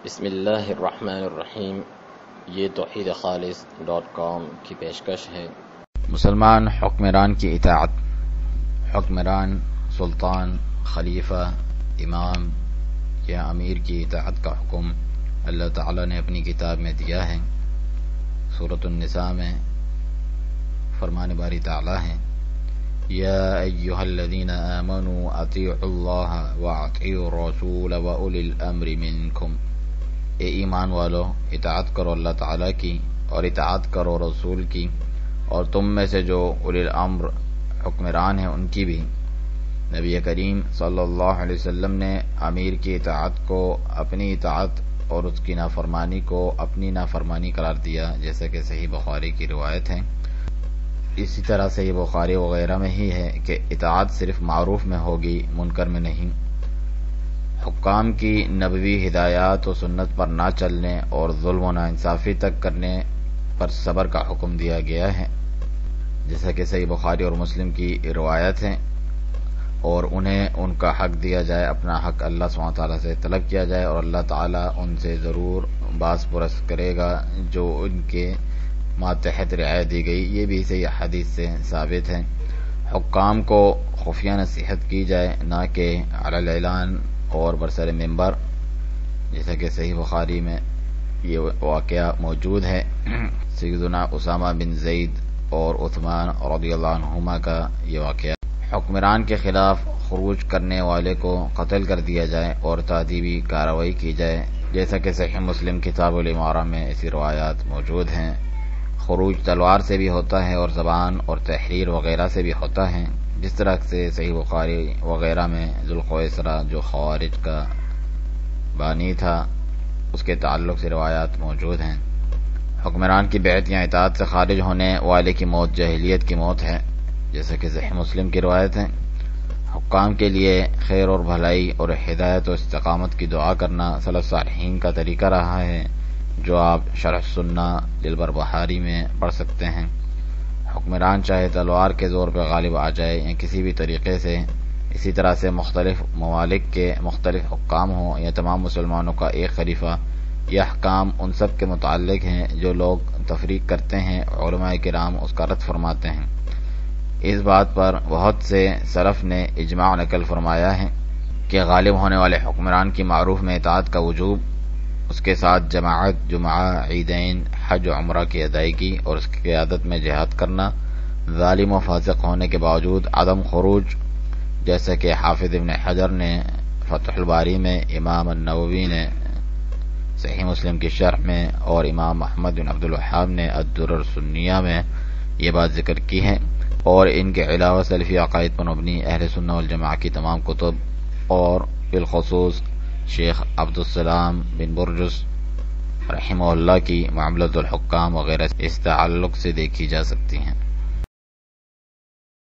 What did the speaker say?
بسم اللہ الرحمن الرحیم۔ یہ توحیدخالص.com کی پیشکش ہے۔ مسلمان حکمران کی اطاعت، حکمران، سلطان، خلیفہ، امام یا امیر کی اطاعت کا حکم اللہ تعالی نے اپنی کتاب میں دیا ہے۔ سورۃ النساء میں فرمان باری تعالی ہے، یا ایھا الذین آمنوا اطیعوا اللہ واطیعوا الرسول واولی الامر منکم، اے ایمان والو اطاعت کرو اللہ تعالی کی اور اطاعت کرو رسول کی، اور تم میں سے جو اولی الامر حکمران ہیں ان کی بھی۔ نبی کریم صلی اللہ علیہ وسلم نے امیر کی اطاعت کو اپنی اطاعت اور اس کی نافرمانی کو اپنی نافرمانی قرار دیا، جیسا کہ صحیح بخاری کی روایت ہے۔ اسی طرح صحیح بخاری وغیرہ میں ہی ہے کہ اطاعت صرف معروف میں ہوگی، منکر میں نہیں۔ حکام کی نبوی ہدایات و سنت پر نہ چلنے اور ظلم و ناانصافی تک کرنے پر صبر کا حکم دیا گیا ہے، جیسا کہ صحیح بخاری اور مسلم کی روایت ہے، اور انہیں ان کا حق دیا جائے، اپنا حق اللہ سبحانہ وتعالیٰ سے طلب کیا جائے، اور اللہ تعالیٰ ان سے ضرور باز پرس کرے گا جو ان کے ماتحت رعایت دی گئی۔ یہ بھی صحیح حدیث سے ثابت ہے۔ حکام کو خفیہ نصیحت کی جائے، نہ کہ علی الاعلان اور برسر ممبر، جیسا کہ صحیح بخاری میں یہ واقعہ موجود ہے۔ سیدنا اسامہ بن زید اور عثمان رضی اللہ عنہما کا یہ واقعہ۔ حکمران کے خلاف خروج کرنے والے کو قتل کر دیا جائے اور تادیبی کارروائی کی جائے، جیسا کہ صحیح مسلم کتاب الامارہ میں ایسی روایات موجود ہیں۔ خروج تلوار سے بھی ہوتا ہے اور زبان اور تحریر وغیرہ سے بھی ہوتا ہے، جس طرح سے صحیح بخاری وغیرہ میں ذوالخویسرہ جو خوارج کا بانی تھا اس کے تعلق سے روایات موجود ہیں۔ حکمران کی بیعت یا اطاعت سے خارج ہونے والے کی موت جاہلیت کی موت ہے، جیسا کہ صحیح مسلم کی روایت ہے۔ حکام کے لیے خیر اور بھلائی اور ہدایت و استقامت کی دعا کرنا سلف صالحین کا طریقہ رہا ہے، جو آپ شرح السنہ للبربہاری میں پڑھ سکتے ہیں۔ حکمران چاہے تلوار کے زور پہ غالب آ جائے یا کسی بھی طریقے سے، اسی طرح سے مختلف ممالک کے مختلف حکام ہوں یا تمام مسلمانوں کا ایک خلیفہ، یہ احکام ان سب کے متعلق ہیں جو لوگ تفریق کرتے ہیں۔ علماء کرام اس کا رد فرماتے ہیں۔ اس بات پر بہت سے سلف نے اجماع نقل فرمایا ہے کہ غالب ہونے والے حکمران کی معروف میں اطاعت کا وجوب، اس کے ساتھ جماعت، جمعہ، عیدین، حج و عمرہ کی ادائیگی اور اس کی قیادت میں جہاد کرنا، ظالم و فاسق ہونے کے باوجود عدم خروج، جیسا کہ حافظ ابن حجر نے فتح الباری میں، امام النووی نے صحیح مسلم کی شرح میں، اور امام محمد بن عبد الوہاب نے الدرر السنیہ میں یہ بات ذکر کی ہے، اور ان کے علاوہ سلفی عقائد پر مبنی اہل سنہ والجماعہ کی تمام کتب، اور بالخصوص شیخ عبدالسلام بن برجس رحمہ اللہ کی معاملۃ الحکام وغیرہ اس تعلق سے دیکھی جا سکتی ہیں۔